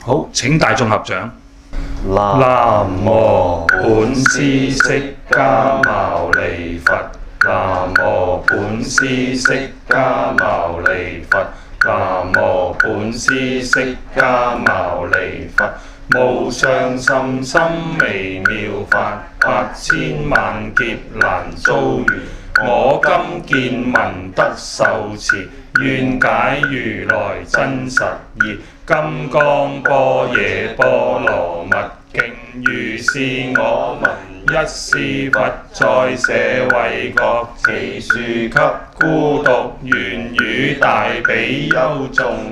好，請大眾合掌。 南無本師釋迦牟尼佛，南無本師釋迦牟尼佛，南無本師釋迦牟尼佛。無上甚深微妙法，百千萬劫難遭遇。我今見聞得受持，願解如來真實義。金剛般若波羅蜜經，如是我聞。一是佛在舍衛國，祇樹給孤獨園與大比丘眾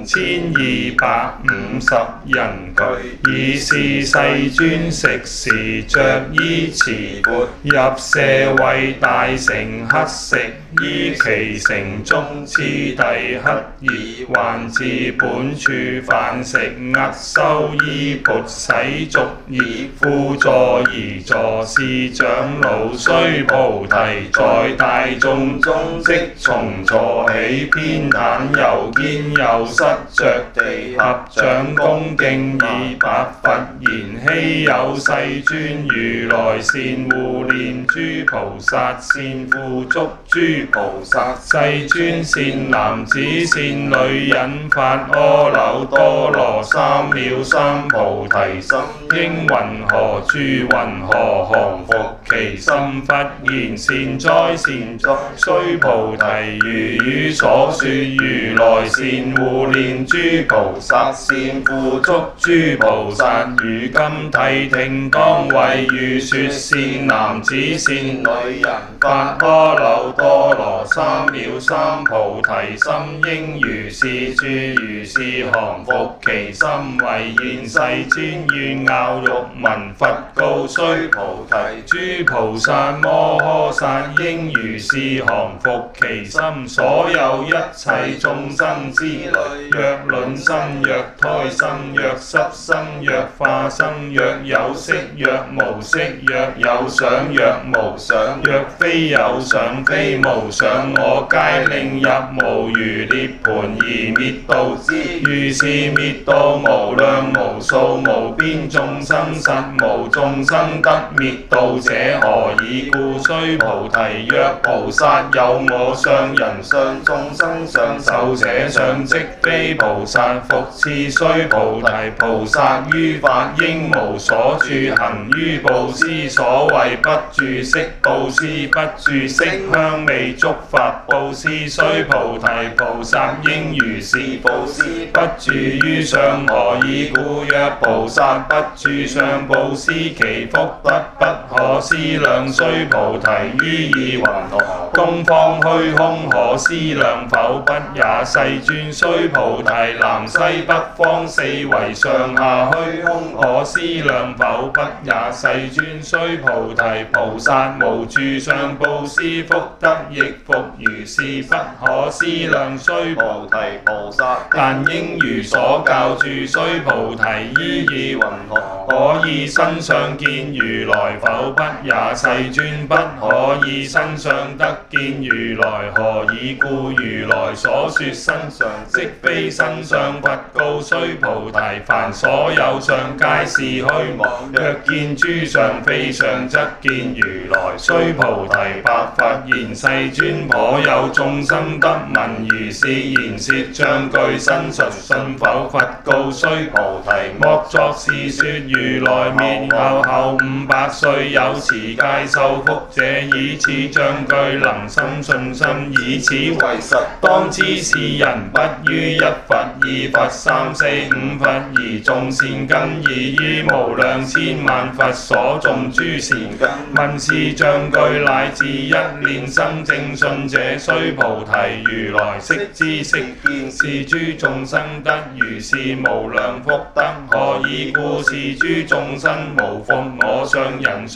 1250人俱，以是世尊食時着衣持缽，入舍衛大城乞食，依其城中次第乞兒，還至本處飯食，壓修衣缽洗足已，輔助而坐是長老須菩提，在大眾中即從座起，偏袒右肩右膝着地，合掌恭敬以白佛言：希有世尊如來善護念諸菩薩，善付囑諸菩薩。世尊善男子善女人，發阿耨多羅三藐三菩提心，應云何住云何降伏其心。佛言：善哉善哉，須菩提，如汝所說，如來善護念諸菩薩，善付囑諸菩薩。如今諦聽，當為汝說。善男子善女人，發阿耨多羅三藐三菩提心，應如是住，如是降伏其心。唯現世尊願樂欲聞佛告須菩提：諸菩薩摩訶薩應如是降伏其心。所有一切眾生之類，若卵生，若胎生，若濕生，若化生，若有色，若無色，若有想，若無想，若非有想，非無想，我皆令入無餘涅槃而滅度之。如是滅度無量無數無邊眾生，實無眾生得滅度者，何以故？須菩提，若菩薩有我相、人相、眾生相、壽者相，即非菩薩。復次須菩提，菩薩於法應無所住，行於布施，所謂不住色布施，不住色香味觸法布施。須菩提，菩薩應如是布施，不住於相，何以故？若菩薩不住相布施，其福德不可思量。須菩提，於意云何？東方虛空可思量否？不也。世尊，須菩提，南西北方四圍上下虛空可思量否？不也。世尊，須菩提，菩薩無住相布施，福德亦復如是，不可思量。須菩提，菩薩但應如所教住。須菩提，依意云何？可以身相見如來否？不也。世尊，不可以身相得見如來，何以故？如來所說身相，即非身相。佛告須菩提，凡所有相皆是虛妄，若見諸相非相，則見如來。須菩提，白佛言：世尊，頗有眾生得聞如是言說，將具身述信否？佛告須菩提，莫作是說。如來滅後500歲，有持戒受福者，以此將具能生信心，以此為實。當知是人不於一佛、二佛、三四五佛而種善根，而於無量千萬佛所種諸善根。聞是將具乃至一念生正信者，須菩提，如來悉知悉見，是諸眾生得如是無量福德。何以故？是諸眾生無復我相、人相、眾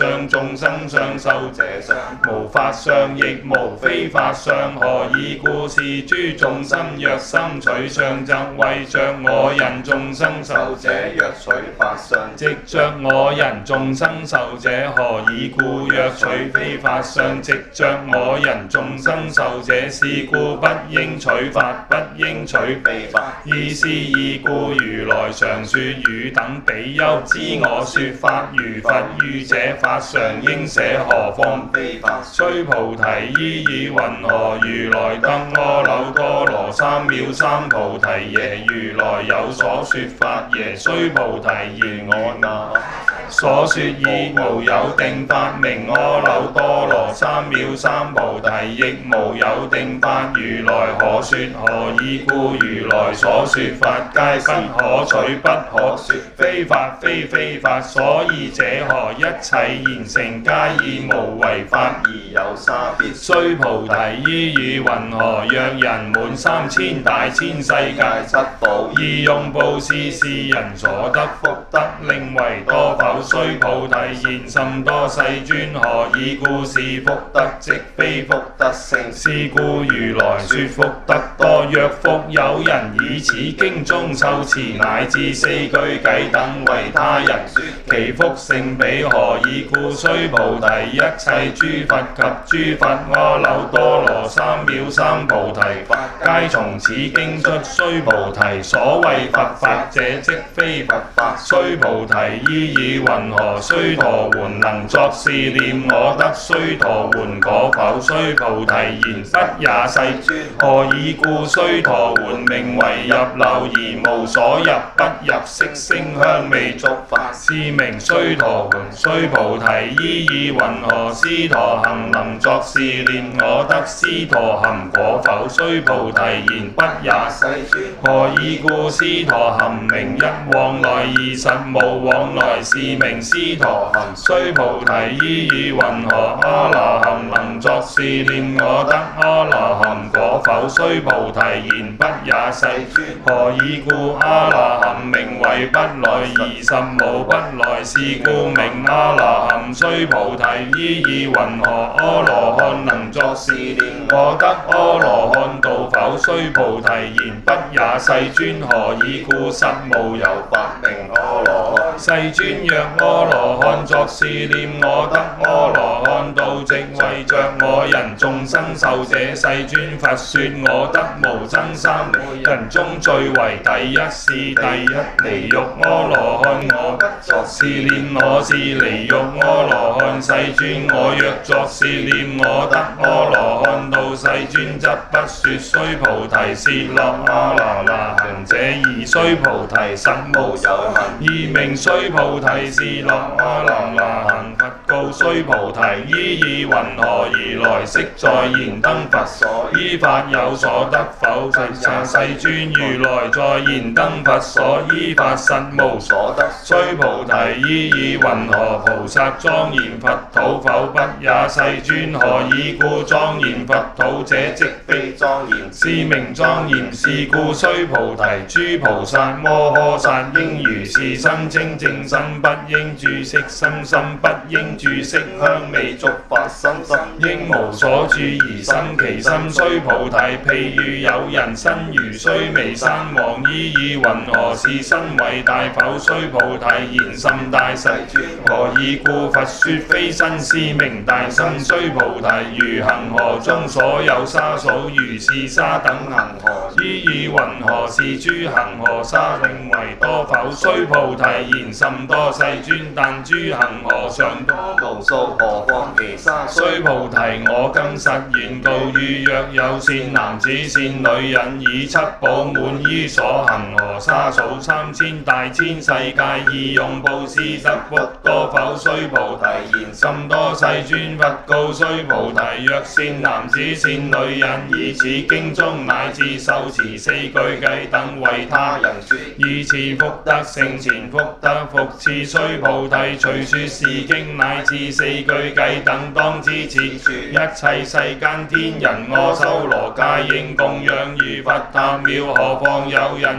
眾生相受者相，無法相亦無非法相。何以故？是諸眾生若心取相，則為着我人眾生受者；若取法相，即着我人眾生受者。何以故？若取非法相，即着我人眾生受者。是故不應取法，不應取非法。意思已故，如來常說汝等比丘，知我說法如佛語者，法常應捨，何況非法？須菩提，依以云何？如來得阿耨多羅三藐三菩提耶？如來有所說法耶？須菩提言我那所說已無有定法，名阿耨多羅三藐三菩提，亦無有定法。如來可說？何以故？如來所說法，皆不可取，不可說，非法非非法。所以者何？一切現成，皆以無為法而有差別。須菩提，依以云何？若人滿3000大千世界七寶，義用布施，是人所得福德，令為多否？須菩提言甚多世尊，何以故？是福德即非福德性。是故如來說福德多。若復有人以此經中受持，乃至四句偈等為他人說，其福勝彼。何以故？須菩提，一切諸佛及諸佛阿耨多羅三藐三菩提法，皆從此經出。須菩提，所謂佛法者，即非佛法。須菩提，依以云何？須陀洹能作是念：我得須陀洹果否？須菩提言：不也，世尊。何以故？須陀洹名為入流，而無所入，不入色聲香味觸法，是名須陀洹。須菩提，依以云何？斯陀含能作是念：我得斯陀含果否？須菩提言：不也，世尊。何以故？斯陀含名一往來，二實無往來，是名斯陀含。須菩提，依以云何？阿羅含能作是念：我得阿羅含果否？須菩提言：不也，世尊。何以故？阿羅含名為不來，而實無不來，是故名阿羅含。須菩提，依以云何？阿羅漢能作是念：我得阿羅漢道否？須菩提言：不也，世尊。何以故？實無有法名阿羅漢。世尊，若阿羅漢作是念：我得阿羅漢道，即為着我人眾生受者。世尊佛說：我得無僧三人中最為第一，是第一離欲阿羅漢。我不作是念：我是離欲阿羅漢。世尊，我若作是念：我得阿羅漢道，世尊則不說。須菩提，是樂阿那那行者，而須菩提實無有行。二名須菩提，是樂阿那那行。佛告須菩提：依以云何？如來昔在燃燈佛所，依法有所得否？世尊，如來在燃燈佛所，依法實無所得。須菩提，依以云何？菩薩莊嚴佛土否？不也，世尊。何以故？莊嚴佛土者，即非莊嚴，是名莊嚴。是故須菩提，諸菩薩摩訶薩應如是心清淨心，不應住色心，心不應住色香味觸法，心應無所住而生其心。須菩提，譬如有人身如須彌山王，依以云何？是身為大否？須菩提言甚大，世尊。何以故？佛說非身，是名大身。須菩提，如恒河中所有沙數，如是沙等恒河，依以云何？是諸恒河沙，令為多否？須菩提言甚多，世尊。但諸恒河尚多無數，何況其沙數？須菩提，我今實願告汝：若有善男子善女人，以七寶滿衣所恒河沙數3000大千世界，義用布施得福多否？須菩提言甚多，世尊。佛告須菩提：若善男子善女人，以此經中乃至受持四句偈等為他人說，以此福德勝前福德，復次須菩提，隨說是經乃至四句偈等，當知此處一切世間天人阿修羅皆應供養於佛塔廟。何況有人盡禮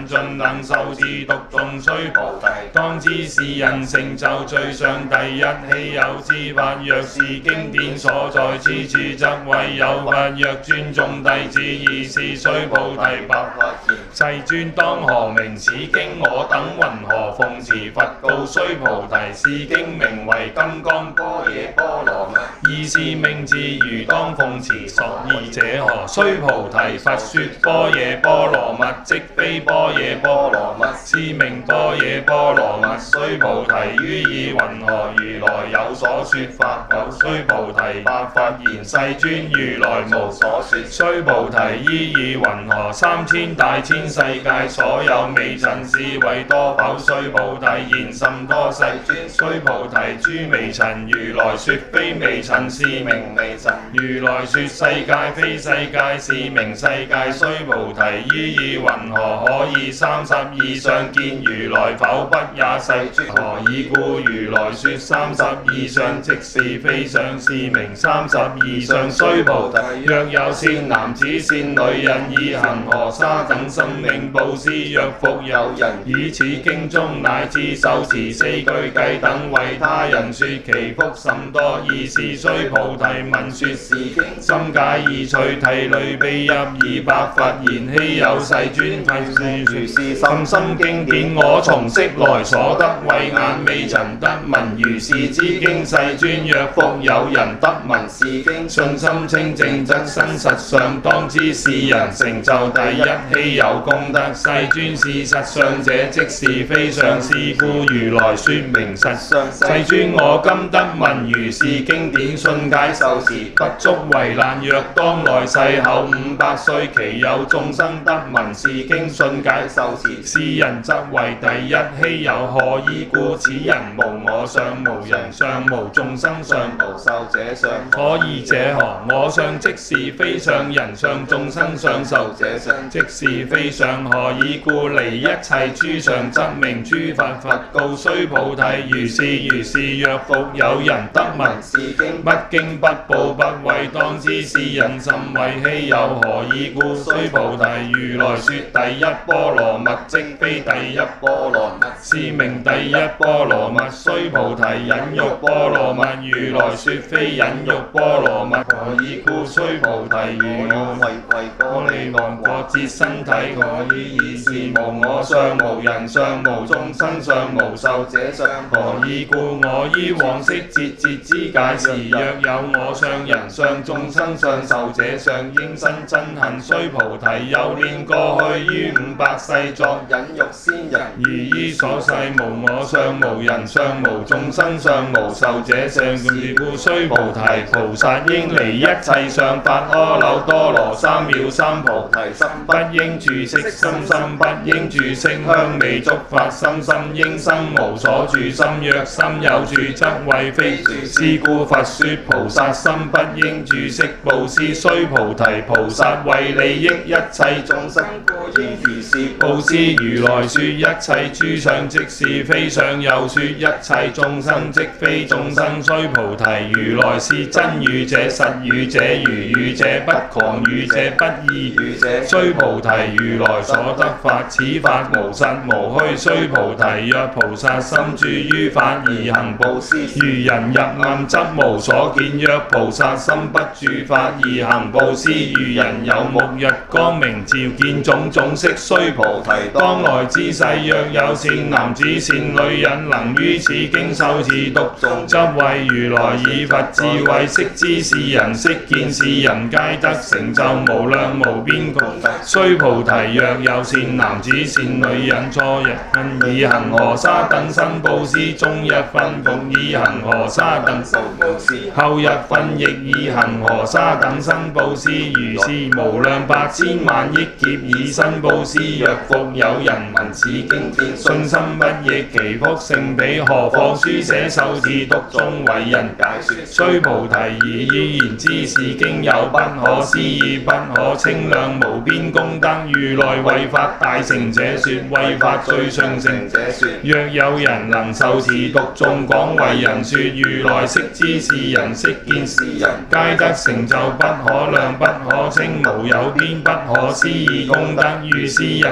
等受持讀誦須菩提，當知是人成就最上第一稀有之法。若是經典所在之處，則為有法。若尊重弟子，而是須菩提白法言：世尊當何名此經？我等云何奉持？佛告須菩提：是經名為《金剛般若波羅蜜》，意是名字如當奉持。所以者何？須菩提，佛說般若波羅蜜，即非般若波羅蜜，是名般若波羅蜜。須菩提，於意云何？如來有所說法。有須菩提，白法言：世尊，如來無所說。須菩提，依意云何？3000大千世界所有微塵是為多否？須菩提言：甚多。世尊，須菩提，諸微塵如來說非微塵，是名微塵。如來說世界非世界，是名世界。須菩提，依意云何？可以32相見如來否？不也。世尊，何以故？如來說32相，即是非相，是名32相。須菩提，若有善男子善女人，以恒河沙等生命布施，若復有人以此經中乃至受持四句偈等為他人說，其福甚多。爾時須菩提聞說是經，心解意趣，涕淚悲泣，以白法言：希有世尊，佛說是甚深經典，我從昔來所得，慧眼未曾得聞如是之經。世尊，若復有人得聞是經，信心清淨，則生實相。當知是人成就第一稀有功德。世尊，是實相者，即是非相，是故如來說明實相。世尊，我今得聞如是經典，信解受持，不足為難。若當來世後500歲，其有眾生得聞是經，信解受持，是人則為第一稀有。何以故？此人無我相，無人相，無眾生相，無壽者相。可以者何？我相即是非相，人相眾生相，壽者相即是非相。何以故？離一切諸相，則名諸佛。佛告須菩提：如是如是。若復有人得聞是經，不驚不怖不畏，當知是人甚為稀有。何以故？須菩提，如來說第一波羅蜜，即非第一波羅蜜，是名第一波羅蜜。須菩提，忍辱波羅蜜，如來說非忍辱波羅蜜。何以故？須菩提，如我為歌利王國節身體，我以爾時無我相，無人相，無眾生相，無壽者相。何以故？我依往昔節之解時，若有我相、人相、眾生相、壽者相，應生憎恨。須菩提，有念過去於500世作忍辱仙人，如依所世無我相、無人相、無眾生相、無壽者相。是故須菩提，菩薩應離一切相，發阿耨多羅三藐三菩提心，不應住色心，心不應住色香味觸法心，心應生無所住心。若心有住，則為非住。是故佛說菩薩心不應住色布施。須菩提，菩薩為利益一切眾生，故應如是布施。如來說一切諸相，即是非相，又說一切眾生，即非眾生。須菩提，如來是真語者，實語者，如語者，不誑語者，不異語者。須菩提，如來所得法，此法無實無虛。須菩提，若菩薩心住於法而行布施，如人入暗則無所見。若菩薩心不住法而行布施，如人有目日光明照見種種色。須菩提，當來之世，若有善男子善女人，能於此經受持讀誦，則為如來以佛智慧悉知是人，悉見是人，皆得成就無量無邊功德。須菩提，若有善男子善女人，初日分以恒河沙等身布施，中日分復以恒河沙等身布施，後日分亦以恒河沙等身布施。如是無量百千萬億劫以身布施。若復有人聞此經典，信心不逆，其福勝彼。何況書寫受持讀誦為人解說。須菩提，以依言之，是經有不可思議不可稱量無邊功德。如來為法大成者說，為法最上乘者說。若有人能受持讀誦廣為人說，如來悉知是人，悉見是人，皆得成就不可量不可稱無有邊不可思議功德。如是人等，則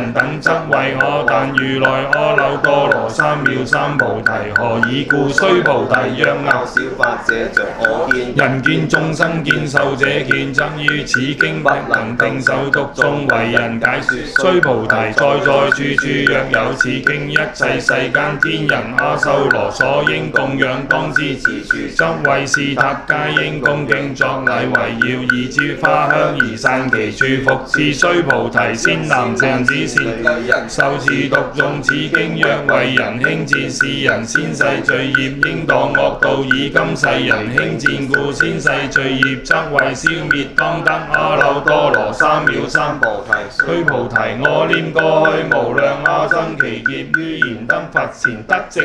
則為我。但如來阿耨多羅三藐三菩提，何以故？須菩提，若樂小法者着我見， 人見眾生見受者見，則於此經不能定受讀誦，為人解說。須菩提，在在處處若有此經，一切世間天人阿修羅所應供養，當知此處則為是塔，皆應恭敬作禮，圍繞以諸花香而散其處，復次須菩提，善男子善女人，受持讀誦此經，若為人輕賤，是人先世罪業應墮惡道，以今世人輕賤故，先世罪業則為消滅，當得阿耨多羅三藐三菩提。須菩提，我念過去無量阿僧祇劫，於燃燈佛前得值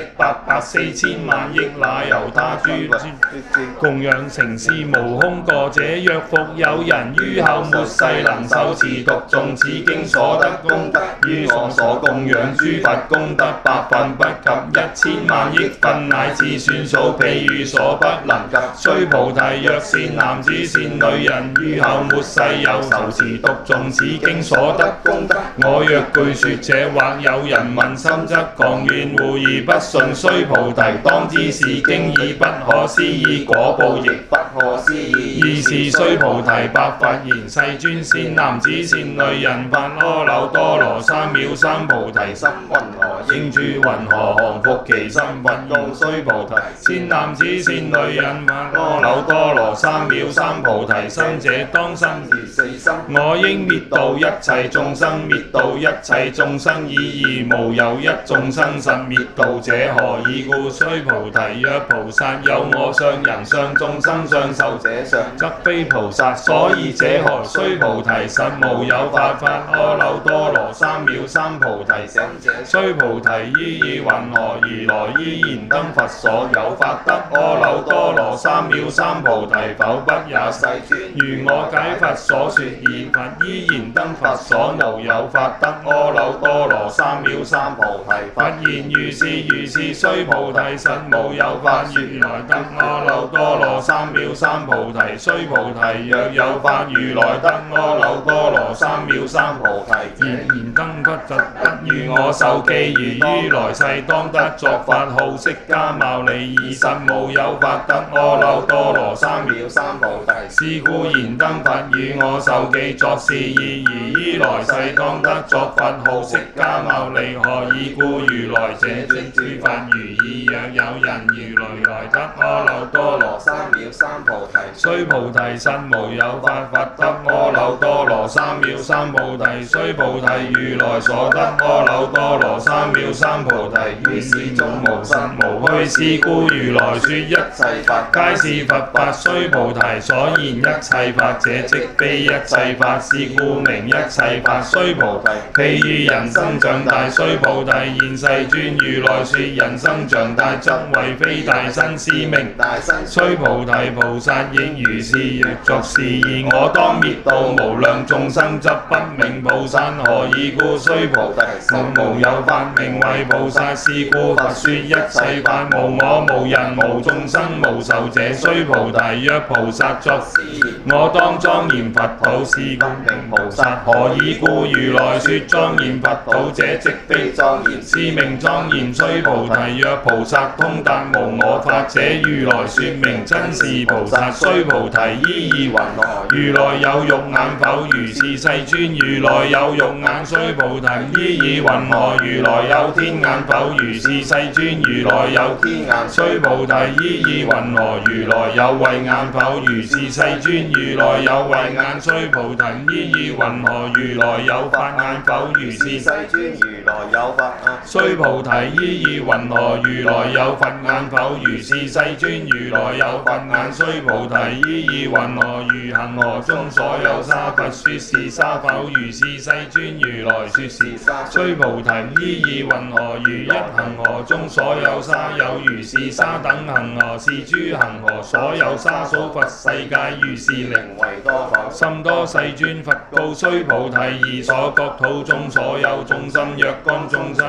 84000萬億那由他諸供養成事無空過者，若復有人於後末世能受持讀誦此經所得功德，於我所供養諸佛功德百分不及1000萬億分，乃至算數譬喻所不能及。須菩提，若善男子善女人，於後末世有受持讀誦此經所得功德，我若據說者，或有人問心則狂怨惡而不信。須菩提，當知是經已不可思議，果報亦不可思議。爾時須菩提，白佛言：世尊，善男子善女人，發阿耨多羅三藐三菩提心，云何應住？云何降伏其心？佛告須菩提：善男子善女人，發阿耨多羅三藐三菩提心者，當生如四心。我應滅度一切眾生，滅度一切眾生已，而無有一眾生實滅度者，何以故？須菩提，若菩薩有我相、人相、眾生相、壽者相，則非菩薩。所以者何？須菩提，實無有法發阿耨多羅三藐三菩提心者。須菩提，依以云何？如來依燃燈佛所有法得阿耨多羅三藐三菩提，否不也？世尊，如我解佛所說義，佛依燃燈佛所無有法得阿耨多羅三藐三菩提。佛言如是如是，須菩提，實無有法如來得阿耨多羅三藐三菩提。須菩提，若有法如來得阿耨多羅三藐三菩提，然燃燈佛得與我受記，如於來世當得作法號釋迦牟尼，而實無有法得阿耨多羅三藐三菩提。是故燃燈佛與我受記作是義，如於來世當得作法號釋迦牟尼。何以故？如來者尊諸法如意，若有人如來得阿耨多羅三藐三菩提。須菩提，實無有法佛得阿耨多羅三藐三菩提。須菩提，如來所得阿耨多羅三藐三菩提，於是中無實無虛。是故如來說一切法，皆是佛法。須菩提，所言一切法者，即非一切法，是故名一切法。須菩提，譬喻人生長大。須菩提，現世尊，如來說人生長大，則為非大身，是名大身。須菩提，菩薩亦如是，若作是義，我當滅度無量眾生，則不名菩薩。何以故？須菩提，實無有法名為菩薩。是故佛說一切法，無我無人無眾生無壽者。須菩提，若菩薩作是義，我當莊嚴佛土，是故名菩薩。何以故？如來說莊嚴佛土者，即非莊嚴，是名莊嚴。須菩提，若菩薩通達無我法者，如來說名真是菩薩。須菩提，依義云何？如來有肉眼否？如是世尊，如來有肉眼。須菩提，依義云何？如來有天眼否？如是世尊，如來有天眼。須菩提，依義云何？如來有慧眼否？如是世尊，如來有慧眼。須菩提，依義云何？如來有法眼否？如是世尊，如來有法眼。須菩提，依義云何？如來有佛眼否？如是世尊，如來有佛眼。須菩提，依義云何？如恒河中所有沙，佛說是沙否？如是世尊，如來說是沙。須菩提，依義云何？如一恒河中所有沙，有如是沙等恒河，是諸恒河所有沙數佛世界，如是寧為多否？甚多世尊佛告須菩提，而所國土中所有眾生，若干眾生，如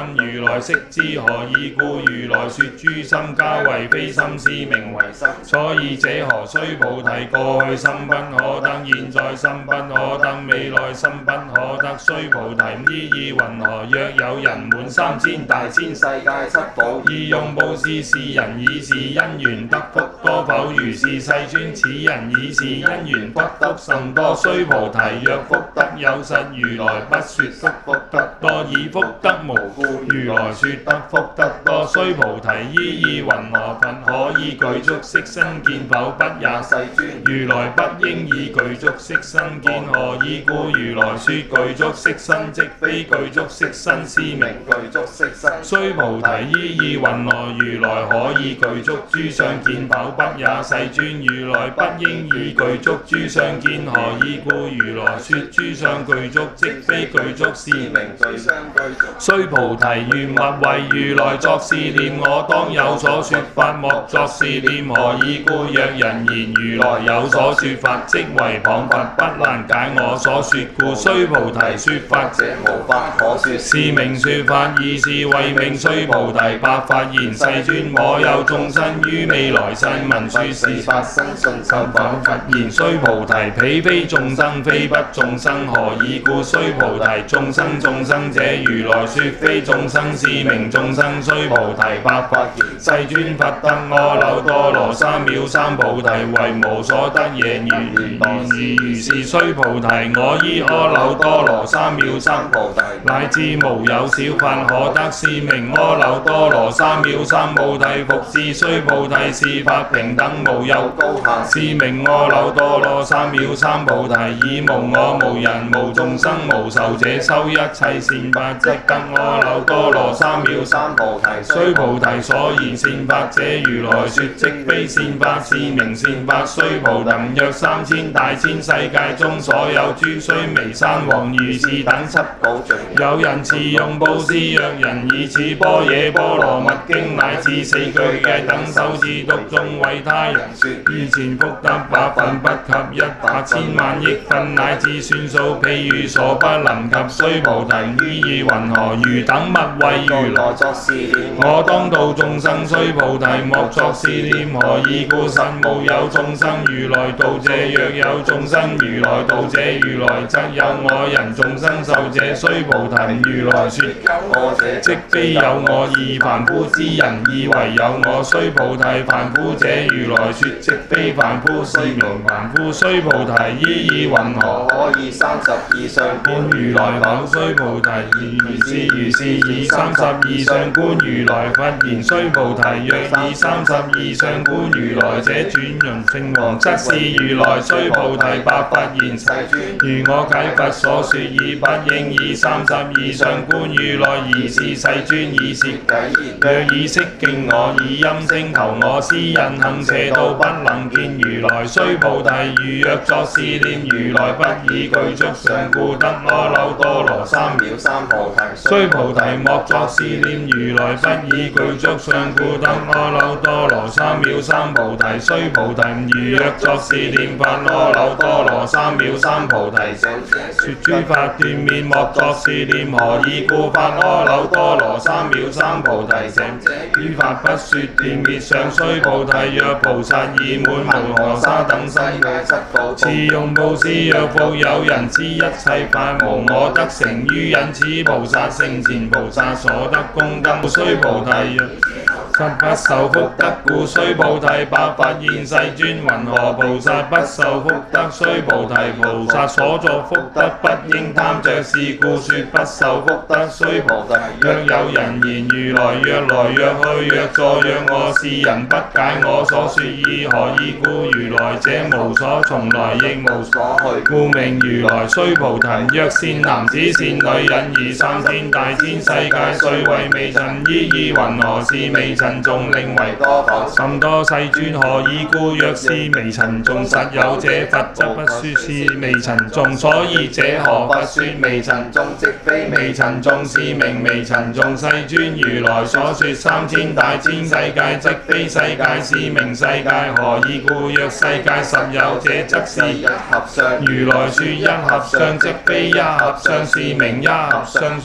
如來悉知何以故？如來說諸心交為非心，是名為心。所以者何？須菩提，過去心不可得，現在心不可得，未來心不可得。須菩提，依義云何？若有人滿3000大千世界七寶，意用布施是人，以是因緣得福多否？如是世尊，此人以是因緣得福甚多。須菩提，若福德有實，如來不說福德多，以福德無故，如來說得福德多。須菩提，依義云何？佛可以具足色身見否？不也，世尊。如來不應以具足色身見，何以故？如來說具足色身，即非具足色身，是名具足色身。須菩提，依義云何？如來可以具足諸相見否？不也，世尊。如來不應以具足諸相見，何以故？如來說諸相具足，即非具足，是名具相具足。須菩提，如勿為如來作是念，我當有所說法，莫作是念。何以故？若人言如來有所說法，即為謗佛，不能解我所說故。須菩提，說法者無法可說，是名說法，義是為名。須菩提，白發言，世尊，我有眾生於未來世聞說是法，生信受訪佛言。須菩提，彼非眾生，非不眾生，何以故？須菩提，眾生者，如來說非眾生，是名眾生。須菩提，白發言，世尊，佛得阿耨多羅三藐三菩提，為無所得耶？如是。須菩提，我依阿耨多羅三藐三菩提，乃至無有小法可得，是名阿耨多羅三藐三菩提。復次，須菩提，是法平等，無有高下，是名阿耨多羅三藐三菩提。以無我、無人、無眾生、無壽者，修一切善法，即得阿耨多羅三藐三菩提。須菩提，所言善法者，如來說即非善法，是名善法。須菩提，若3000大千世界中，所有諸須彌山王如是等七寶盡，有人持用布施，若人以此般若波羅蜜經乃至4句偈等手持讀誦為他人說，以前福德百分不及100千萬億分，乃至算數譬喻所不能及。須菩提，依義云何？如等勿為如來作是念，我當度眾生。須菩提，莫作是念。何以故？實無有眾生如來度者，若有眾生如來度者，如來則有我人眾生壽者。須菩提，如來說有我者，即非有我義，凡夫之人以為有我。須菩提，凡夫者，如來說即非凡夫，是名凡夫。須菩提，依義云何？可以32相觀如來否？須菩提，如是，以32相觀如來佛言。須菩提，若以32相觀如來者，轉輪聖王則是如來。須菩提，白發言，世尊，如我解佛所說，已不應以32相觀如來，而是世尊以攝偈言。若以色敬我，以音聲求我，斯人行邪道，不能見如來。須菩提，如若作是念，如來不以具足相故，得阿耨多羅三藐三菩提。須菩提，莫作是念，如來不以具足相故，得阿耨多羅三藐三菩提。須菩提，如若作是念，發阿耨多羅三藐三菩提者，說諸法斷滅，莫作是念。何以故？發阿耨多羅三藐三菩提者，諸法不說斷滅相。須菩提，若菩薩已滿無河沙等世界七寶，持用布施，若復有人知一切法無我得成於忍，此菩薩勝前菩薩所得功德。須菩提，實不受福德故。須菩提，白發言，世尊，云何菩薩不受福德？須菩提，菩薩所作福德，不應貪着，是故說不受福德。須菩提，若有人言如來若來若去，若坐若臥，是人不解我所說義。何以故？如來者無所從來，亦無所去，故名如來。須菩提，若善男子善女人，以3000大千世界雖為微塵，依義云何？是微塵眾，令為多否？甚多。世尊，何以故？若是微塵眾，實有者，佛則不說是微塵眾。所以者何？佛說微塵眾，即非微塵眾，是名微塵眾。世尊，如來所說3000大千世界，即非世界，是名世界。何以故？若世界實有者，則是一合相。如來說一合相，即非一合相，是名一合相。須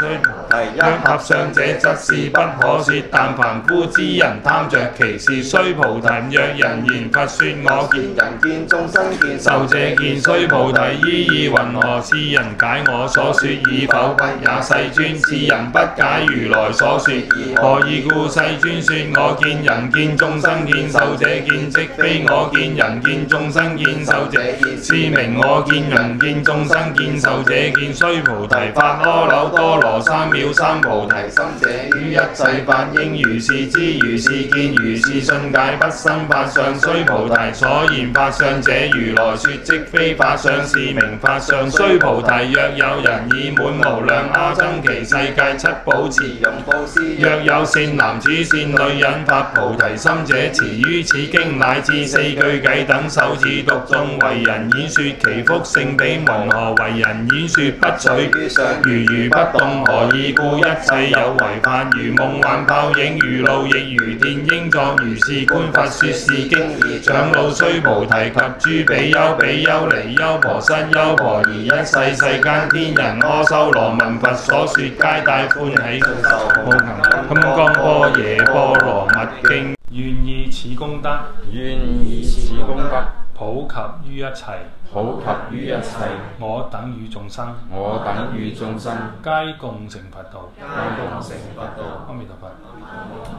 提若合上這則事不可說，但凡夫之人貪着其事，須菩提。若人言佛說我見人見眾生見受者見，須菩提依義云何？是人解我所說已否？不也，世尊。是人不解如來所說。何以故？世尊說我見人見眾生見受者見，即非我見人見眾生見受者見，是名我見人見眾生見受者見。須菩提發阿耨多羅三藐三菩提心者，於一切法應如是知，如是見，如是信解，不生法相。須菩提所言法相者，如來說即非法相，是名法相。須菩提，若有人以滿無量阿僧祇世界七寶持用布施，若有善男子善女人發菩提心者，持於此經乃至四句偈等首次讀誦，為人演說，其福勝彼云何？為人演說不取於相，如不動。何以故？一切有為法，如夢幻泡影，如露亦如電，應作如是觀。佛說是經已，長老須菩提及諸比丘、比丘尼、優婆塞、優婆夷，一切世間天人阿修羅聞佛所說，皆大歡喜，普行金剛般若波羅蜜經。願以此功德， 願以此功德普及於一切， 普及於一切， 我等與眾生， 我等與眾生， 皆共成佛道。 皆共成佛道。 阿彌陀佛。